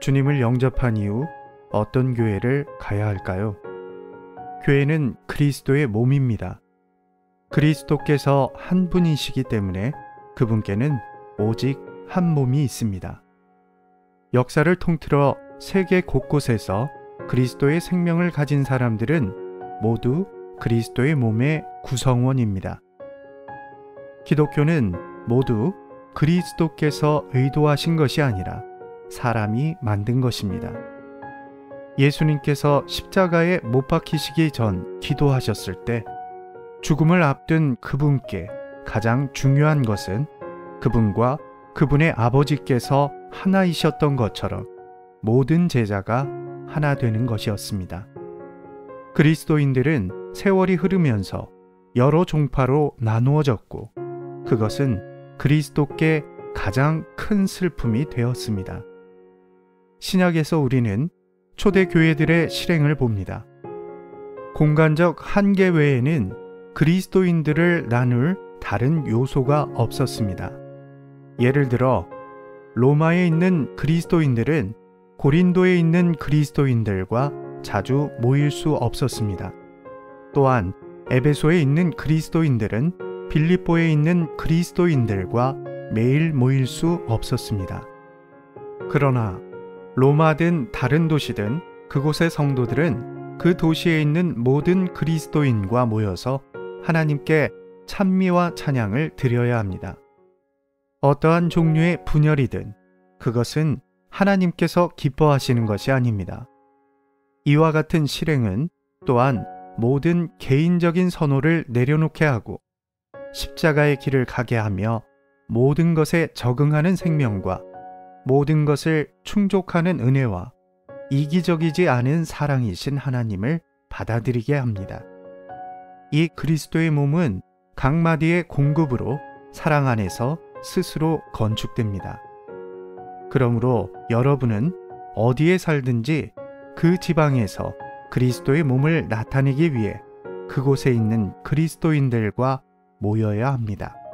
주님을 영접한 이후 어떤 교회를 가야 할까요? 교회는 그리스도의 몸입니다. 그리스도께서 한 분이시기 때문에 그분께는 오직 한 몸이 있습니다. 역사를 통틀어 세계 곳곳에서 그리스도의 생명을 가진 사람들은 모두 그리스도의 몸의 구성원입니다. 기독교는 모두 그리스도께서 의도하신 것이 아니라 사람이 만든 것입니다. 예수님께서 십자가에 못 박히시기 전 기도하셨을 때 죽음을 앞둔 그분께 가장 중요한 것은 그분과 그분의 아버지께서 하나이셨던 것처럼 모든 제자가 하나 되는 것이었습니다. 그리스도인들은 세월이 흐르면서 여러 종파로 나누어졌고 그것은 그리스도께 가장 큰 슬픔이 되었습니다. 신약에서 우리는 초대 교회들의 실행을 봅니다. 공간적 한계 외에는 그리스도인들을 나눌 다른 요소가 없었습니다. 예를 들어 로마에 있는 그리스도인들은 고린도에 있는 그리스도인들과 자주 모일 수 없었습니다. 또한 에베소에 있는 그리스도인들은 빌립보에 있는 그리스도인들과 매일 모일 수 없었습니다. 그러나 로마든 다른 도시든 그곳의 성도들은 그 도시에 있는 모든 그리스도인과 모여서 하나님께 찬미와 찬양을 드려야 합니다. 어떠한 종류의 분열이든 그것은 하나님께서 기뻐하시는 것이 아닙니다. 이와 같은 실행은 또한 모든 개인적인 선호를 내려놓게 하고 십자가의 길을 가게 하며 모든 것에 적응하는 생명과 모든 것을 충족하는 은혜와 이기적이지 않은 사랑이신 하나님을 받아들이게 합니다. 이 그리스도의 몸은 각 마디의 공급으로 사랑 안에서 스스로 건축됩니다. 그러므로 여러분은 어디에 살든지 그 지방에서 그리스도의 몸을 나타내기 위해 그곳에 있는 그리스도인들과 모여야 합니다.